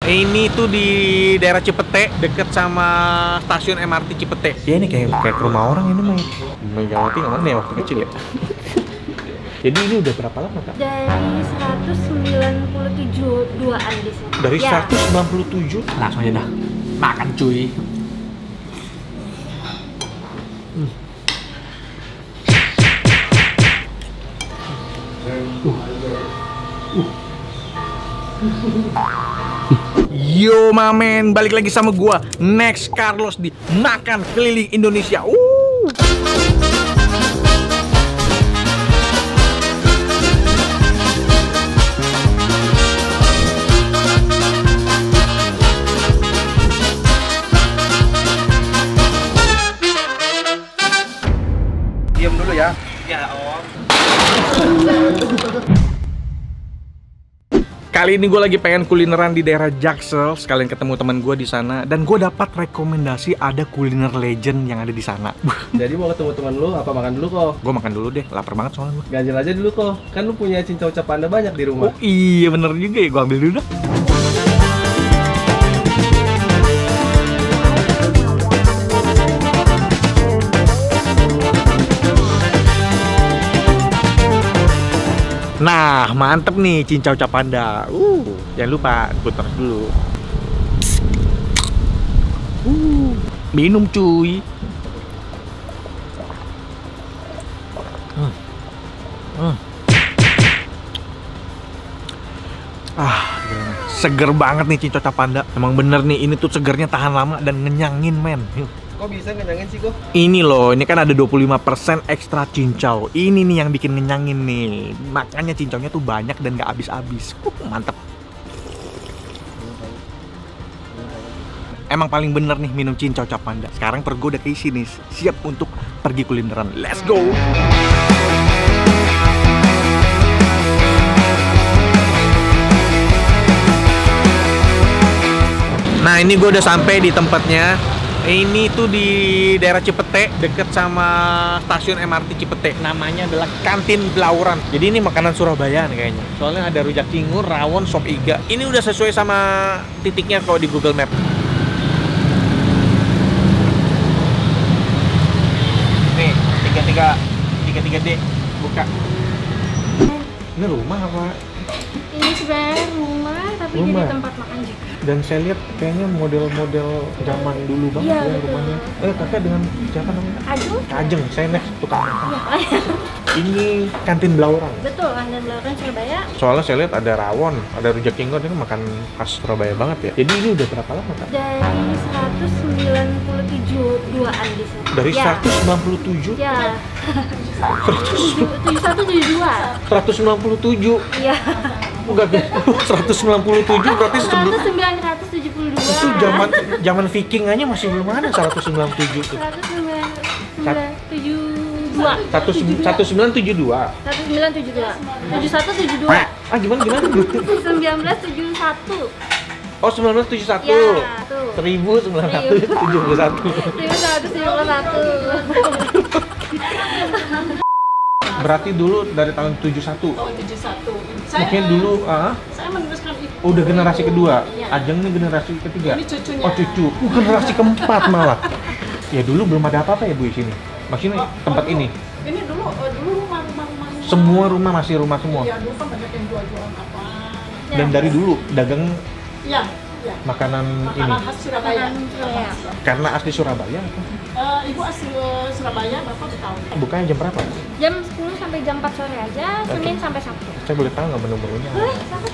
Ini tuh di daerah Cipete, deket sama stasiun MRT Cipete. Ya ini kayak ke rumah orang ini mah. Megawati nggak mana ya waktu kecil ya? Jadi ini udah berapa lama, Kak? Dari 197-an di sini. Dari Ya. 197? Langsung aja dah. Makan cuy. Yo mamen, balik lagi sama gua Next Carlos di Makan Keliling Indonesia. Diam dulu ya. Ya, Om. Kali ini gue lagi pengen kulineran di daerah Jaksel, sekalian ketemu teman gue di sana, dan gue dapat rekomendasi ada kuliner legend yang ada di sana. Jadi mau ketemu teman lu apa makan dulu kok? Gue makan dulu deh, lapar banget soalnya gue. Ganjel aja dulu kok. Kan lu punya cincau cap panda banyak di rumah. Oh iya bener juga ya, gue ambil dulu dah. Nah, mantep nih cincau cap panda. Jangan lupa putar dulu. Minum cuy. Gimana? Seger banget nih cincau cap panda. Emang bener nih, ini tuh segernya tahan lama dan ngenyangin men. Kok bisa ngenyangin sih kok? Ini loh, ini kan ada 25% ekstra cincau. Ini nih yang bikin ngenyangin nih. Makanya cincaunya tuh banyak dan gak habis-habis. Mantep. Emang paling bener nih minum cincau cap panda. Sekarang perut gue udah keisi nih, siap untuk pergi kulineran. Let's go! Nah ini gue udah sampai di tempatnya. Ini tuh di daerah Cipete, deket sama stasiun MRT Cipete. Namanya adalah Kantin Blauran. Jadi ini makanan Surabaya nih kayaknya. Soalnya ada rujak cingur, rawon, sop iga. Ini udah sesuai sama titiknya kalau di Google Map. Nih, 33D buka. Ini rumah apa? Ini sebenarnya rumah, tapi Rumah. jadi tempat makan juga. Dan saya lihat kayaknya model-model zaman dulu banget Iya, ya betul. rumahnya. Kakak dengan siapa namanya? Aduh, Kajeng, saya next tukang makan. ya. Ini Kantin Blauran. Betul, Kantin Blauran Surabaya. Soalnya saya lihat ada rawon, ada rujak cingur, ini makan khas Surabaya banget ya. Jadi ini udah berapa lama, Kak? Dari 197-an di sini. Dari Ya. 197? Ya. 7172. 197? Iya. Enggak, 197 berarti sebelum 1972. itu zaman Viking aja masih belum ada 197 tuh. 1972. 1972. 1972. 7172. Gimana? 1971. Oh, 1971. Ya, tuh. 1971. 1971. Berarti dulu dari tahun 71. Oh, 71. Mungkin dulu Saya meneruskan itu. udah generasi kedua. Iya. Ajeng nih generasi ketiga. Ini cucunya. Oh, cucu. Generasi keempat malah. Ya dulu belum ada apa-apa ya, Bu, di sini. Maksudnya tempat ini. Ini dulu rumah. Semua rumah masih rumah semua. Ya, dulu kan banyak yang jual-jualan apa. Dan dari dulu dagang Iya. makanan ini. Makanan khas Surabaya. Surabaya. Karena asli Surabaya. Ibu asli Surabaya, Bapak Betawi. Bukanya jam berapa? Jam 10 sampai jam 4 sore aja, Senin sampai Sabtu. Saya boleh tahu nggak menu-menunya? Boleh, Sabtu.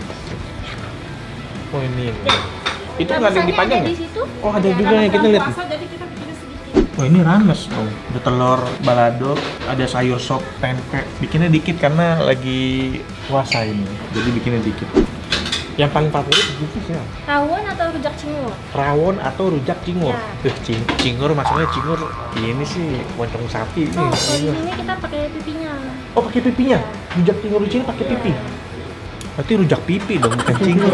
Oh ini. Itu nggak ada yang dipajang ada ya? di situ. Oh ada juga Karena yang kita bulan lihat. puasa, jadi kita bikinnya sedikit. Oh ini rames tuh. Ada telur balado, ada sayur sop, tempe. Bikinnya dikit karena lagi puasa ini. Jadi bikinnya dikit. Yang paling favorit itu sih ya? Rawon atau rujak cingur? Rawon atau rujak cingur? Ya. Cingur maksudnya cingur ini sih moncong sapi ini. Oh, kalau di sini kita pakai pipinya. Oh pakai pipinya? Rujak cingur di sini pakai pipi? Berarti rujak pipi dong, bukan cingur.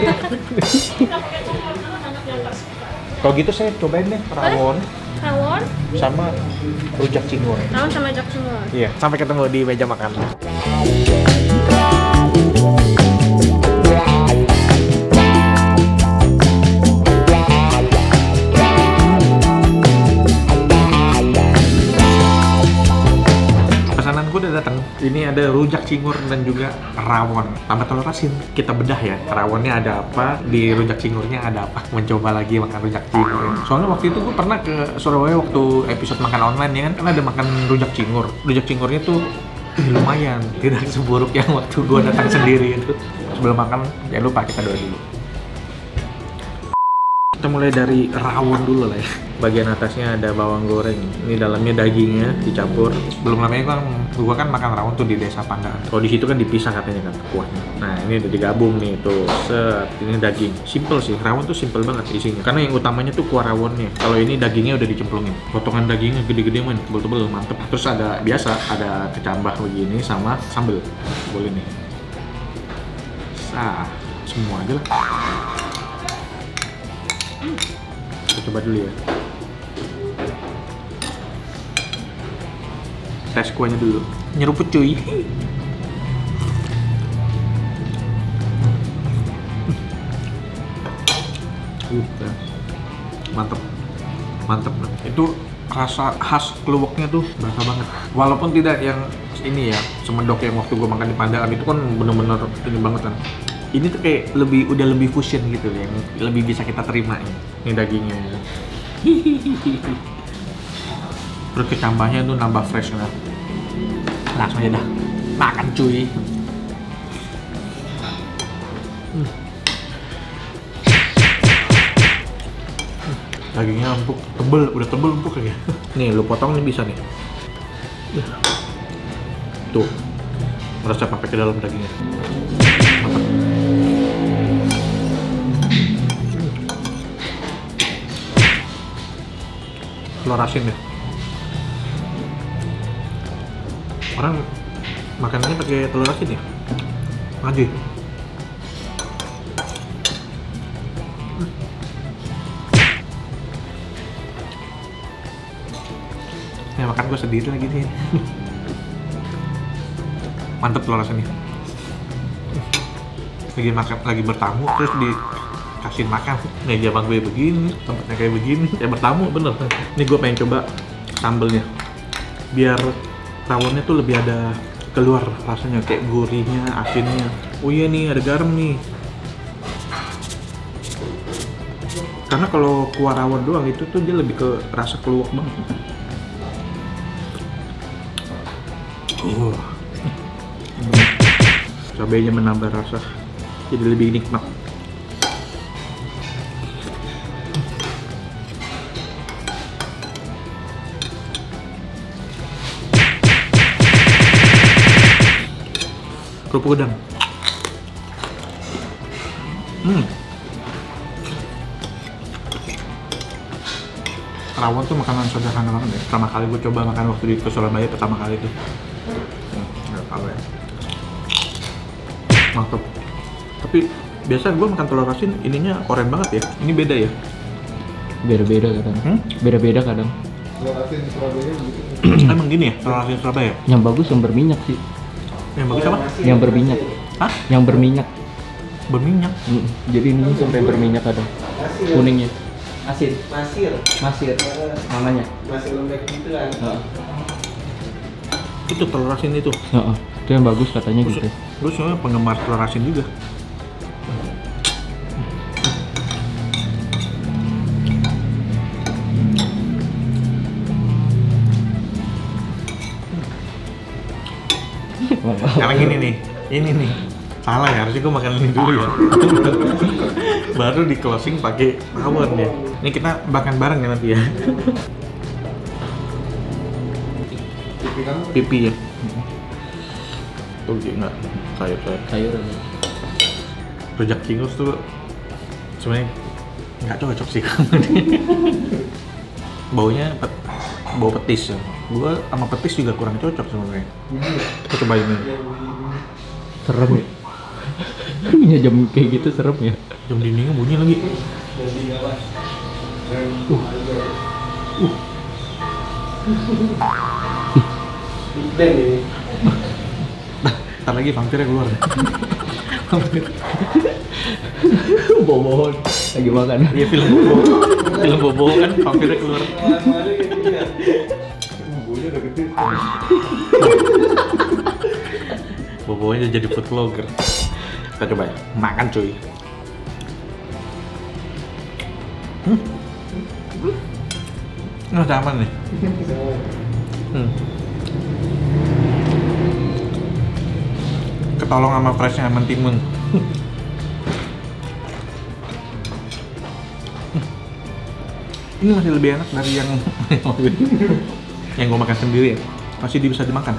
Kalau gitu saya cobain deh rawon Rawon, sama rujak cingur. rawon sama rujak cingur. Iya, sampai ketemu di meja makan. Ini ada rujak cingur dan juga rawon tambah telur asin. Kita bedah ya, rawonnya ada apa, di rujak cingurnya ada apa. Mencoba lagi makan rujak cingur. Soalnya waktu itu gue pernah ke Surabaya waktu episode makan online ya kan ada makan rujak cingur. Rujak cingurnya tuh lumayan, tidak seburuk yang waktu gue datang sendiri itu. Sebelum makan, jangan lupa kita doa dulu. Kita mulai dari rawon dulu lah ya. Bagian atasnya ada bawang goreng. Ini dalamnya dagingnya dicampur. Belum namanya gua kan makan rawon tuh di Desa Pandaan. Kalau di situ kan dipisah katanya kan kuahnya. Nah ini udah digabung nih tuh. Set, ini daging. Simple sih. Rawon tuh simple banget isinya. Karena yang utamanya tuh kuah rawonnya. Kalau ini dagingnya udah dicemplungin. Potongan dagingnya gede-gede man, tebel-tebel, mantep. Terus ada biasa ada kecambah begini sama sambel. Boleh nih. Semua aja lah. Kita coba dulu ya. Tes kuahnya dulu. Nyeruput cuy. Mantep. Mantep. Itu rasa khas keluaknya tuh berasa banget. Walaupun tidak yang ini ya, semendok yang waktu gue makan di Pandaan itu kan bener-bener ini banget kan. Ini tuh kayak udah lebih fusion gitu yang lebih bisa kita terima ya. Ini dagingnya. Terus kecambahnya tuh nambah fresh kan. Langsung aja dah makan cuy. Dagingnya empuk, tebel, udah tebel empuk ya. Nih lu potong nih bisa nih. Tuh, merasa sampai ke dalam dagingnya. Mantap. Telur asin ya. Orang makanannya pakai telur asin ya. Maju. Ya makan gue sendiri lagi nih. Mantep telur asinnya. Lagi bertamu terus dikasih makan meja bang gue begini, tempatnya kayak begini, kayak bertamu bener. Ini gue pengen coba sambelnya biar rawonnya tuh lebih ada keluar rasanya kayak gurihnya, asinnya. Oh iya nih ada garam nih. Karena kalau kuah rawon doang itu tuh dia lebih ke rasa keluak banget. Cabainya menambah rasa jadi lebih nikmat. Kerupuk udang. Rawon tuh makanan sederhana banget ya. Pertama kali gue coba makan waktu di Surabaya pertama kali tuh. Nggak tahu ya. Mantap. Tapi biasa gue makan telur asin ininya oren banget ya. Ini beda ya. Beda-beda kadang. Beda-beda kadang. Telur asin Surabaya begitu. Emang gini ya telur asin Surabaya? Yang bagus yang berminyak sih. Yang bagus apa? Yang berminyak. Hah? Yang berminyak. Berminyak? Jadi ini sampai berminyak kadang. Kuningnya. Asin. Masir. Namanya. Masih lembek gitu kan. Itu telur asin itu. Itu yang bagus katanya gitu. Gue soalnya penggemar telur asin juga. Karena gini nih, ini nih salah ya, harusnya gue makan ini dulu ya. Baru di closing pakai rawon ya. Ini kita makan bareng ya nanti ya. Pipi ya. Tuh enggak sayur. Rujak cingur tuh sebenarnya nggak cocok sih. Baunya bau petis ya. Gua sama petis juga kurang cocok sebenarnya. Kita coba ini. Serem ya. Punya jam kayak gitu serem ya. Jam dindingnya bunyi lagi. Dan ini. Ntar lagi vampirnya keluar. Bobo lagi makan. Iya film bobo kan vampirnya keluar. Bumbunya udah gede. Pokoknya jadi food vlogger. Kita coba ya, makan cuy. Nah, aman nih. Ketolong sama freshnya lemon timun. Ini masih lebih enak dari yang yang gue makan sendiri ya. Masih bisa dimakan.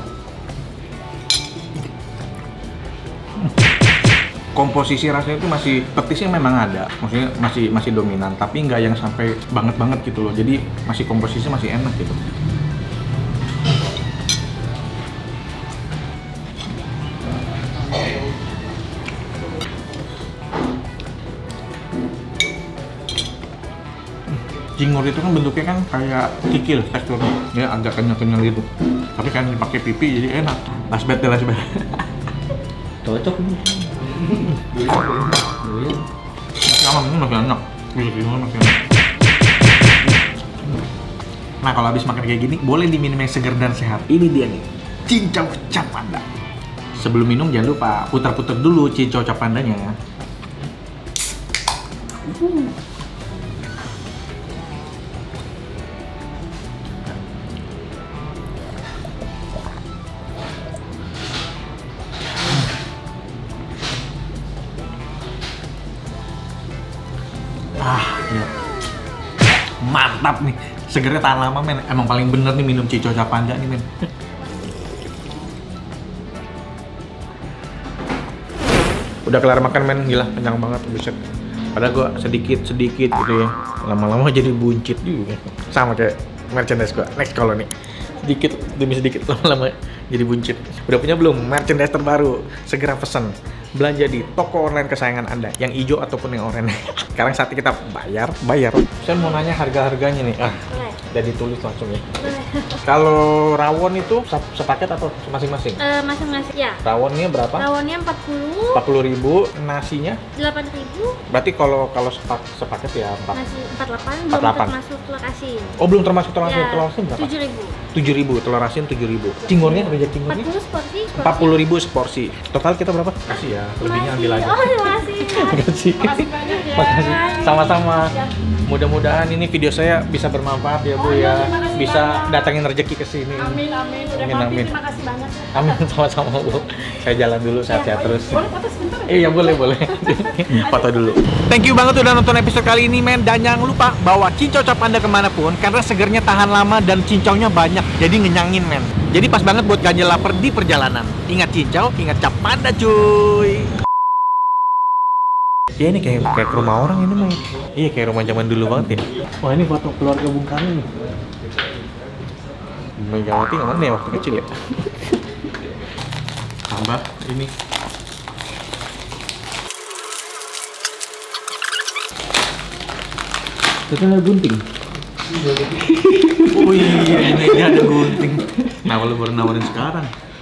Komposisi rasanya itu masih petisnya memang ada, maksudnya masih dominan, tapi nggak yang sampai banget gitu loh. Jadi masih komposisinya masih enak gitu. Jingur itu kan bentuknya kan kayak kikil teksturnya, ya agak kenyal-kenyal gitu. Tapi kan dipakai pipi jadi enak. Last bet. Cocok nih. Masih aman, ini masih enak. Masih enak. Nah, kalau habis makan kayak gini, boleh diminum yang segar dan sehat. Ini dia nih, cincau cap panda. Sebelum minum jangan lupa putar-putar dulu cincau cap pandanya ya. Ya. Mantap nih, segernya tahan lama men. Emang paling bener nih minum cincau cap panda nih men. Udah kelar makan men, gila kenyang banget, buset. Padahal gua sedikit gitu ya, lama-lama jadi buncit juga. Sama kayak merchandise gua, next kalau nih sedikit demi sedikit lama-lama jadi buncit. Udah punya belum merchandise terbaru? Segera pesan. Belanja di toko online kesayangan Anda, yang hijau ataupun yang oranye. Sekarang saatnya kita bayar. Saya mau nanya harga-harganya nih. Boleh. Udah ditulis langsung ya. Boleh. Kalau rawon itu sepaket atau masing-masing? Masing-masing ya. Rawonnya berapa? Rawonnya 40, 40.000, nasinya? 8.000, Berarti kalau sepaket ya 4. nasi 48, belum 48. termasuk telur asin. Oh, belum termasuk telur asin. Ya, Telur asin berapa? 7.000. 7.000, telur asin 7.000. Cingurnya, rejak cingurnya? 40 seporsi. 40.000 seporsi. Total kita berapa? Kasih ya, lebihnya ambil aja. Oh, makasih. Makasih. Makasih banyak ya. Makasih. Sama-sama. Mudah-mudahan ini video saya bisa bermanfaat ya Bu ya. Bisa datangin rezeki ke sini. Amin. Udah Amin, mampir, amin. terima kasih banyak. Amin, sama-sama Bu. Saya jalan dulu, sehat-sehat terus. Boleh foto sebentar ya? Iya boleh. Foto dulu. Thank you banget udah nonton episode kali ini men. Dan jangan lupa bawa cincau cap Anda kemanapun, karena segernya tahan lama dan cincaunya banyak. Jadi ngenyangin men. Jadi pas banget buat ganjel lapar di perjalanan. Ingat cincau, ingat cap panda cuy. Ya ini kayak ke rumah orang ini mah. Iya kayak rumah zaman dulu banget ya. Wah ini foto keluarga Bung Karno nih. Megawati yang mana ya waktu kecil ya? Tambah ini. Itu ada gunting. Oh iya, ini ada gunting. Nah, lu baru nawarin sekarang.